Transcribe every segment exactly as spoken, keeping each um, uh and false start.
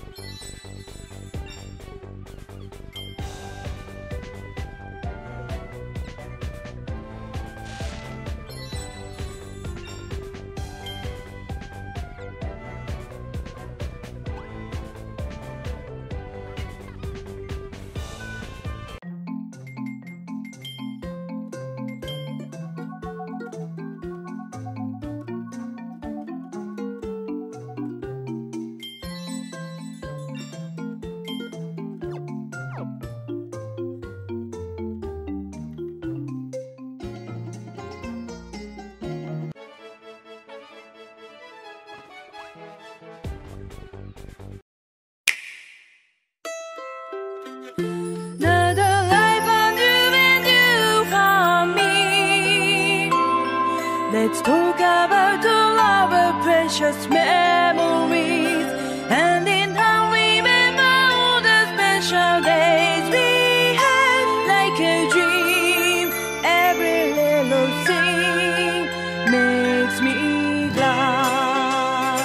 Let's talk about all our precious memories, and in how we remember all the special days we had. Like a dream, every little thing makes me glad.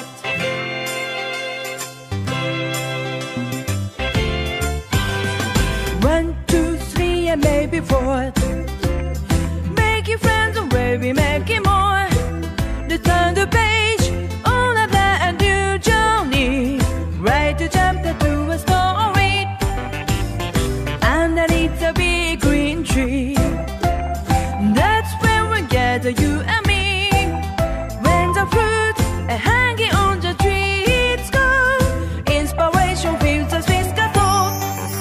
One, two, three, and maybe four. Making friends and maybe making more. Turn the page on a brand new journey, right to jump into a story. Underneath a big green tree, that's where we gather, you and me. When the fruit are hanging on the tree, it's good. Inspiration fills us with the thought.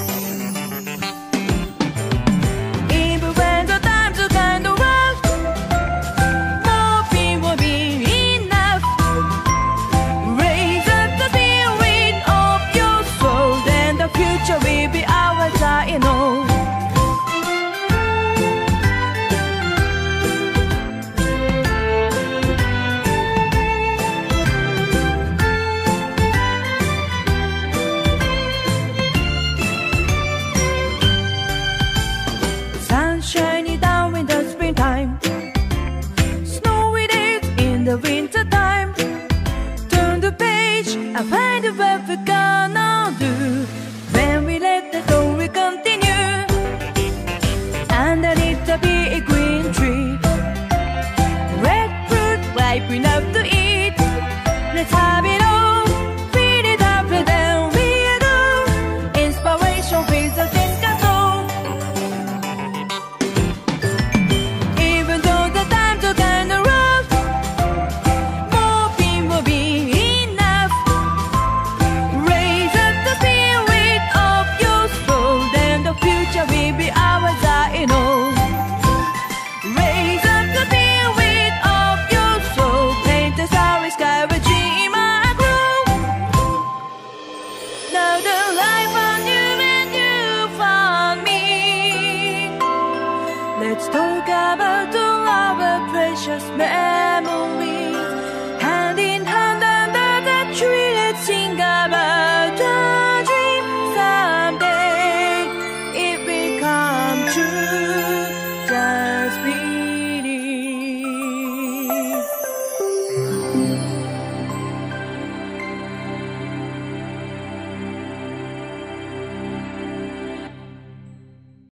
Even when the times are kind of rough, will be ours, I know. Sun shining down in the springtime, snowy days in the winter time. Turn the page and find what we're gonna do. When we let the story continue, underneath the big green tree, red fruit ripe enough to eat. Let's have it all, feed it up and then we do. Inspiration fills us with the soul. Even though the times are kinda rough, more pain will be enough. Raise up the spirit of your soul, then the future will be ours, I know. Raise up the spirit of your soul, paint the starry sky where dream I grow. Now the life on you and you found me. Let's talk about all our precious memories,